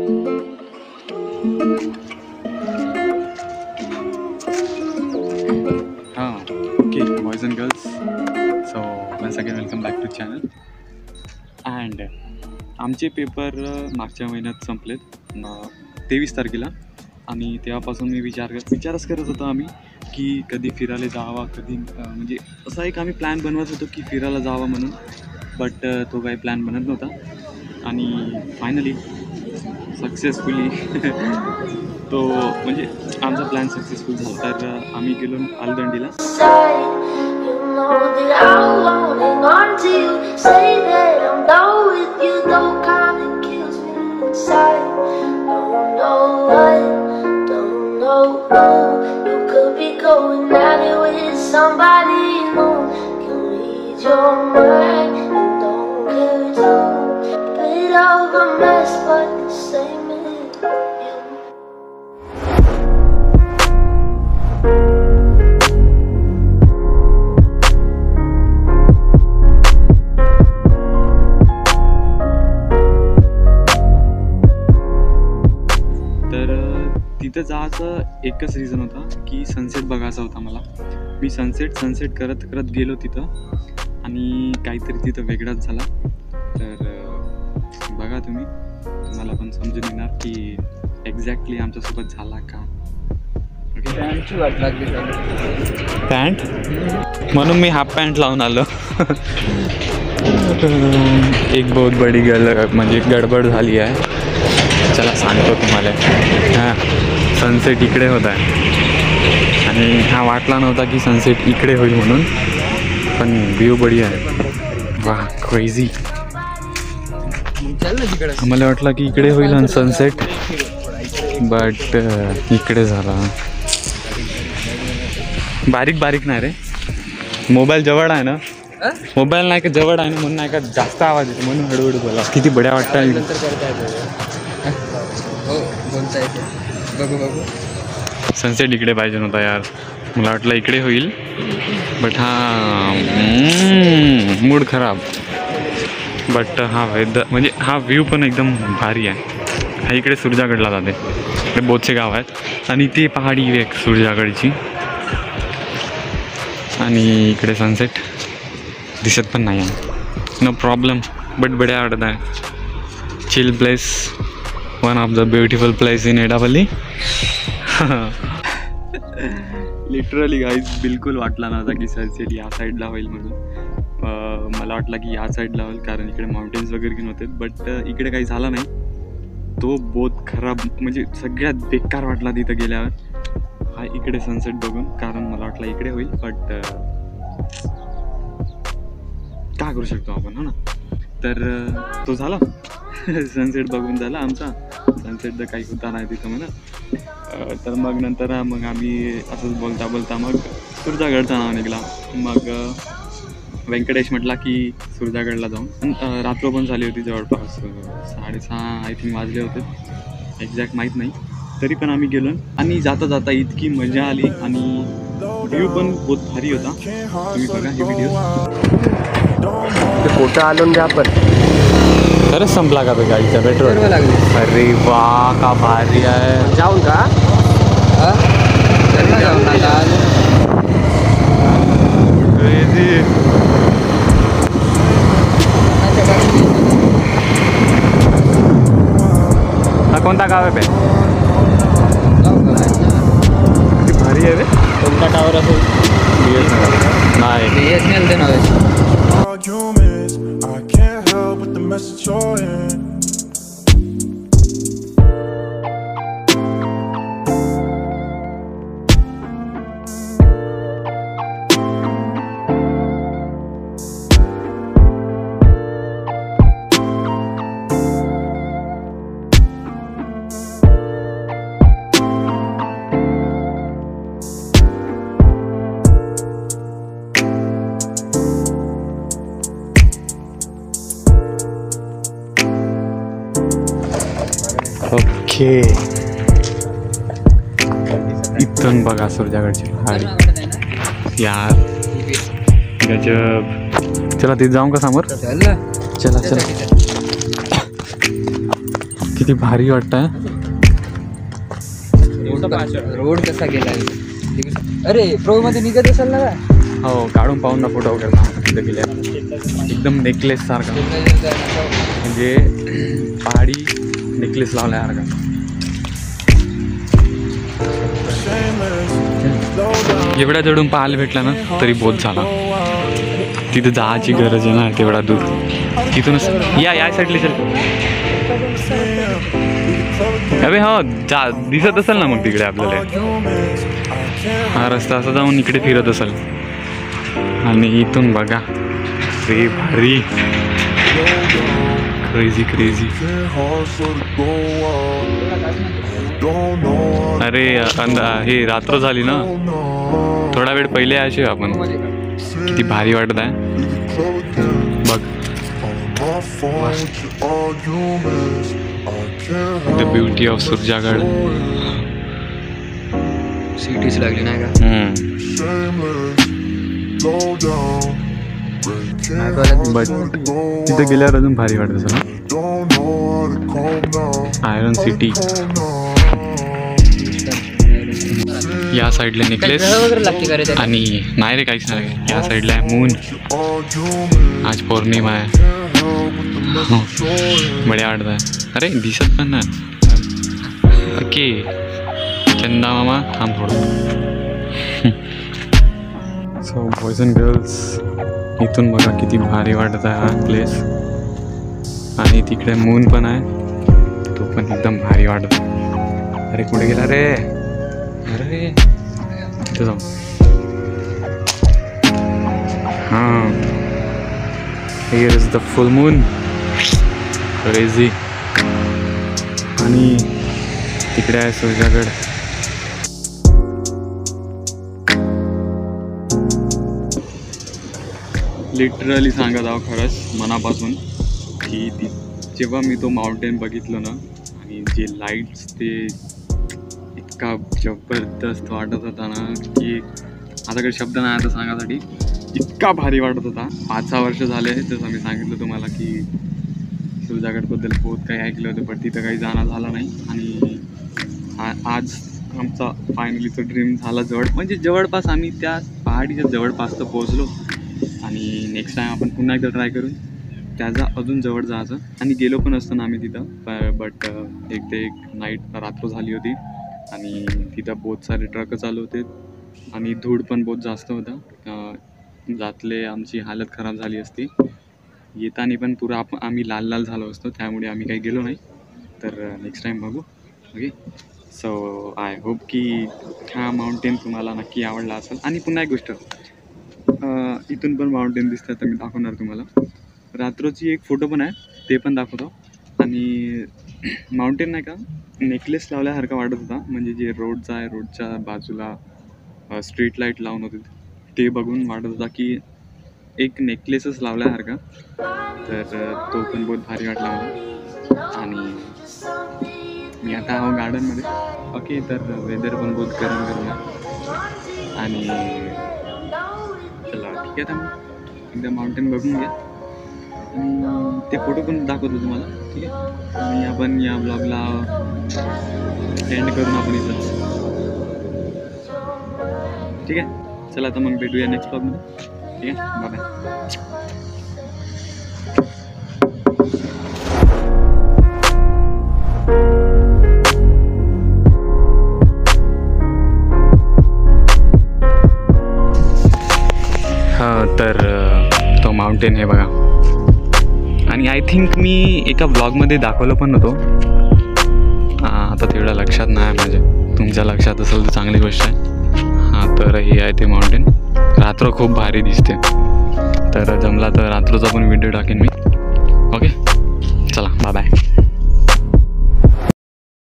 Okay, boys and girls. So once again welcome back to channel. And आमचे paper मागच्या महिन्यात संपलेत 23 तारखेला. आणि तेव्हापासून मी विचारच करत होतो आम्ही की कधी फिरायला जावा, कधी म्हणजे असा एक आम्ही प्लॅन बनवत होतो की फिरायला जावा म्हणून. बट तो काही प्लॅन बनत नव्हता आणि फायनली सक्सेसफुली तो म्हणजे आमचा प्लॅन सक्सेसफुल झाला. तर आम्ही गेलो आलदंडीला. तिथं जायचं एकच रिझन होता की सनसेट बघायचा होता मला. मी सनसेट करत करत गेलो तिथं आणि काहीतरी तिथं वेगळाच झाला. तर बघा तुम्हाला पण समजून येणार की एक्झॅक्टली आमच्यासोबत झाला का. पॅन्ट म्हणून मी हाफ पॅन्ट लावून आलो. एक बहुत बडी म्हणजे गडबड झाली आहे. चला सांगतो तुम्हाला. हां, सनसेट इकडे होता आहे आणि हा वाटला नव्हता की सनसेट इकडे होईल म्हणून. पण व्ह्यू बढिया आहे. वा क्रेझी. आम्हाला वाटलं की इकडे होईल आणि सनसेट, बट इकडे झाला. बारीक नाही रे. मोबाईल जवळ आहे ना, मोबाईल नाही का जवळ आहे ना म्हणून नाही का जास्त आवाज येतो म्हणून हळूहळू बोला. किती बड्या वाटतं. सनसेट इकडे पाहिजे नव्हता यार. मला वाटलं इकडे होईल, बट हा मूड खराब. बट हा वेदर म्हणजे हा व्ह्यू पण एकदम भारी आहे. हा इकडे सुरजागडला जाते. इकडे बोथचे गाव आहेत आणि ती पहाडी एक सुरजागडची. आणि इकडे सनसेट दिसत पण नाही आहे. नो प्रॉब्लेम, बट बड्या वाटत आहे. Chill place, one of the beautiful place in Etapalli. Literally guys बिलकुल वाटला नव्हता की सनसेट या साईडला होईल म्हणून. मला वाटलं की या साईडला होईल कारण इकडे माउंटेन्स वगैरे घेऊन होते. बट इकडे काही झाला नाही. तो बहुत खराब म्हणजे सगळ्यात बेकार वाटला तिथं गेल्यावर हा इकडे सनसेट बघून. कारण मला वाटलं इकडे होईल, बट काय करू शकतो आपण, हो ना. तर तो झाला. सनसेट बघून झाला आमचा. सनसेट तर काही होता नाही तिथं म्हणा. तर मग नंतर मग आम्ही असंच बोलता मग सुरजागडचं नाव निघाला. मग व्यंकटेश म्हटला की सुरजागडला जाऊन. रात्र पण झाली होती जवळपास 6:30 आय थिंक वाजले होते, एक्झॅक्ट माहीत नाही. तरी पण आम्ही गेलो आणि जाता इतकी मजा आली आणि व्ह्यू पण बहुत भारी होता. तुम्ही बघा हे व्हिडिओ. कुठं आलो म्हणजे आपण खरंच संपला का गाडीचा पेट्रोल लागली. अरे वा का भारी आहे. जाऊन का हा कोणता गाव आहे? किती भारी आहे रे. कोणता टावर असेल? नाही BSNL ते नाव. ओके, इथून बघा सुरजागडची पहाडी यार, गजब. चला तिथे जाऊं का समोर? चला चला. किती भारी वाटतंय. रोड कसा गेला. अरे प्रो मध्ये निघत असेल ना. हो काढून पाहून ना फोटो वगैरे तिथं गेल्या. एकदम नेकलेस सारखा म्हणजे पहाडी नेकलेस लावला सारखा. एवढ्या जडून पाहायला भेटला ना तरी बहुत झाला. तिथं जायची गरज आहे ना तेवढा दूर. तिथूनच या साईडला चल. अरे हो जा दिसत असेल ना मग तिकडे आपल्याला हा रस्ता असा जाऊन इकडे फिरत असेल. आणि इथून बघा रे भारी क्रेझी क्रेझी. अरे हे रात्र झाली ना. थोडा वेळ पहिले यायचे आपण. किती भारी वाटत आहे बघ. The beauty of Surjagad. सिटीच लागली नाही का. बट तिथे गेल्यावर अजून भारी वाटत असेल. Iron city. या साईडला नेकलेस आणि नाही रे काहीच नाही. या साईडला आहे मून. आज पौर्णिमा आहे. बढिया वाटत आहे. अरे दिसत पण नाही. ओके चंदा मामा थांब थोडं. सो बॉयज अँड गर्ल्स इथून बघा किती भारी वाटत आहे हा प्लेस. आणि तिकडे मून पण आहे. तो पण एकदम भारी वाटत आहे. अरे कुठे गेला रे. अरे तिथे जाऊ. हां here is the full moon. Crazy. आणि तिकडे आहे सुरजागड. लिटरली सांगत आहो खरंच मनापासून की जेव्हा मी तो माउंटेन बघितलं ना आणि जे लाईट्स ते इतका जबरदस्त वाटत होता ना की आता काही शब्द नाही आता सांगायसाठी. इतका भारी वाटत होता. 5-6 वर्ष झाले जसं मी सांगितलं तुम्हाला की सुरजागडबद्दल बहुत काही ऐकलं होतं पण तिथं काही जाणं झालं नाही. आणि आज आमचा फायनली तो ड्रीम झाला. म्हणजे जवळपास आम्ही त्या पहाडीच्या जवळपास तर पोहोचलो. आणि नेक्स्ट टाईम आपण पुन्हा एकदा ट्राय करून त्याचा अजून जवळ जायचं. आणि गेलो पण असतो ना आम्ही तिथं. बट एक नाईट रात्र झाली होती आणि तिथं बहुत सारे ट्रक चालू होते आणि धूळ पण बहुत जास्त होता. जातले आमची हालत खराब झाली असती. येताना पण पुरा आम्ही लाल लाल झालो असतो. त्यामुळे आम्ही काही गेलो नाही. तर नेक्स्ट टाईम बघू. ओके सो आय होप की हा माउंटेन तुम्हाला नक्की आवडला असेल. आणि पुन्हा एक गोष्ट इथून पण माउंटेन दिसतं तर मी दाखवणार तुम्हाला. रात्रोची एक फोटो पण आहे ते पण दाखवतो. आणि माउंटेन नाही का नेकलेस लावल्यासारखा वाटत होता. म्हणजे जे रोडचा आहे रोडच्या बाजूला स्ट्रीट लाईट लावून होते ते बघून वाटत होता की एक नेकलेसच लावल्यासारखा. तर तो पण बहुत भारी वाटला मला. आणि मी आता आहो गार्डनमध्ये. ओके तर वेदर पण बहुत गरम गरम आहे. आणि चला ठीक आहे. मग एकदा माउंटेन बघून घ्या आणि ते फोटो पण दाखवतो तुम्हाला. ठीक आहे. आणि आपण या ब्लॉगला एंड करून आपण इथंच. ठीक आहे चला आता मग भेटूया नेक्स्ट ब्लॉगमध्ये. ठीक आहे बाय. तर तो माउंटेन आहे बघा. आणि आय थिंक मी एका ब्लॉगमध्ये दाखवलं पण होतो. आता तेवढं लक्षात नाही माझ्या. तुमच्या लक्षात असेल तर चांगली गोष्ट आहे. हां तर हे आहे ते माउंटेन. रात्र खूप भारी दिसते. तर जमला तर रात्रीचा पण व्हिडिओ टाकेन मी. ओके चला बाय बाय.